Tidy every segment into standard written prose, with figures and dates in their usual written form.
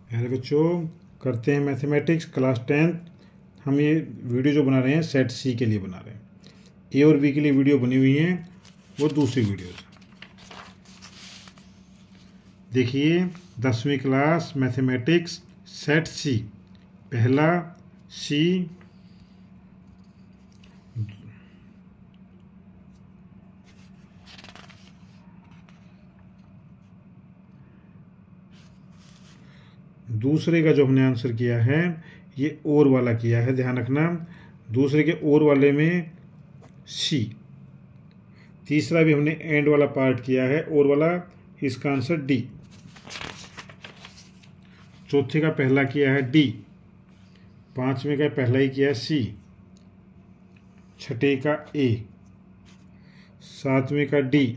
प्यारे बच्चों, करते हैं मैथमेटिक्स क्लास 10। हम ये वीडियो जो बना रहे हैं सेट सी के लिए बना रहे हैं। ए और बी के लिए वीडियो बनी हुई है, वो दूसरी वीडियो है। देखिए 10वीं क्लास मैथमेटिक्स सेट सी, पहला सी दूसरे का जो हमने आंसर किया है ये और वाला किया है, ध्यान रखना। दूसरे के और वाले में सी, तीसरा भी हमने एंड वाला पार्ट किया है और वाला, इसका आंसर डी। चौथे का पहला किया है डी, पांचवें का पहला ही किया है सी, छठे का ए, सातवें का डी,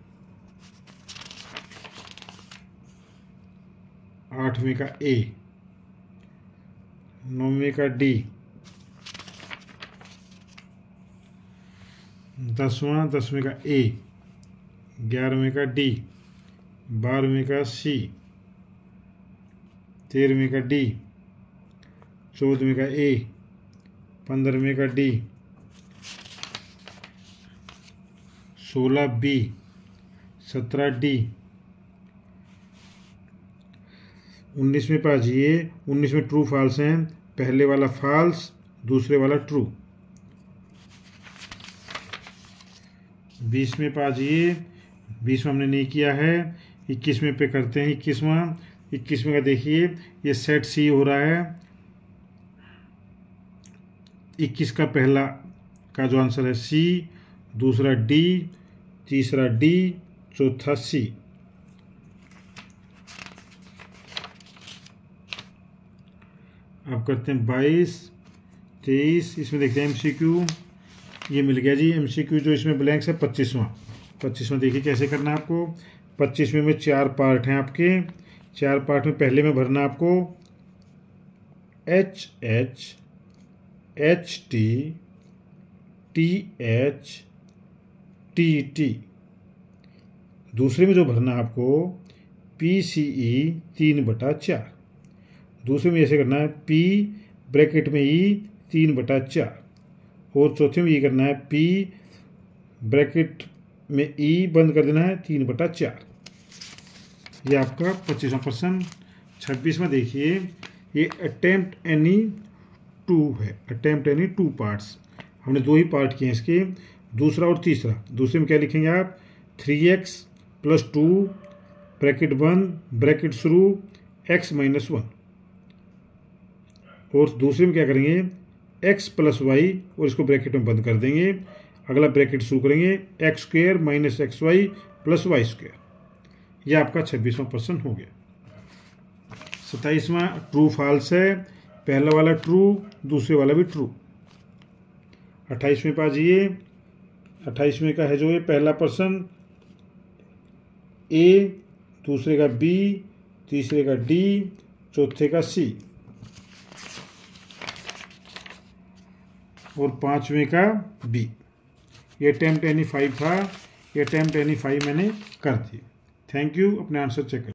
आठवें का ए, नौवें का डी, 10वें का ए, 11वें का डी, 12वें का सी, 13वें का डी, 14वें का ए, 15वें का डी, 16 बी, 17 डी, 19वें पे आ जाइए। 19वें ट्रू फॉल्स हैं, पहले वाला फॉल्स, दूसरे वाला ट्रू। 20वें पे आ जाइए, 20वां हमने नहीं किया है। 21वें पे करते हैं 21वें का देखिए, ये सेट सी हो रहा है। 21 का पहला का जो आंसर है सी, दूसरा डी, तीसरा डी, चौथा सी। अब करते हैं 22, 23, इसमें देखते हैं एमसीक्यू। ये मिल गया जी एमसीक्यू, जो इसमें ब्लैंक्स है 25वां देखिए कैसे करना है आपको। 25वें में 4 पार्ट हैं आपके। 4 पार्ट में पहले में भरना आपको H H, H T, T H, T T. दूसरे में जो भरना है आपको पी सी ई 3/4। दूसरे में ऐसे करना है पी ब्रैकेट में ई 3/4, और चौथे में ये करना है पी ब्रैकेट में ई बंद कर देना है 3/4। ये आपका 25वां क्वेश्चन। 26वां देखिए, ये अटेम्प्ट एनी 2 है, अटेम्प्ट एनी 2 पार्ट्स। हमने 2 ही पार्ट किए हैं इसके, दूसरा और तीसरा। दूसरे में क्या लिखेंगे आप, 3x + 2 ब्रैकेट बंद ब्रैकेट शुरू x - 1, और दूसरे में क्या करेंगे x + y, और इसको ब्रैकेट में बंद कर देंगे। अगला ब्रैकेट शुरू करेंगे x² - xy + y²। यह आपका 26वां क्वेश्चन हो गया। 27वां ट्रू फॉल्स है, पहला वाला ट्रू, दूसरे वाला भी ट्रू। 28वें पे आ जाइए। 28वें का है जो ये पहला प्रश्न, ए, दूसरे का बी, तीसरे का डी, चौथे का सी, और 5वें का बी। ये अटेम्प्ट एनी 5 था, ये अटेम्प्ट एनी 5 मैंने कर दी। Thank you. अपने आंसर चेक करें।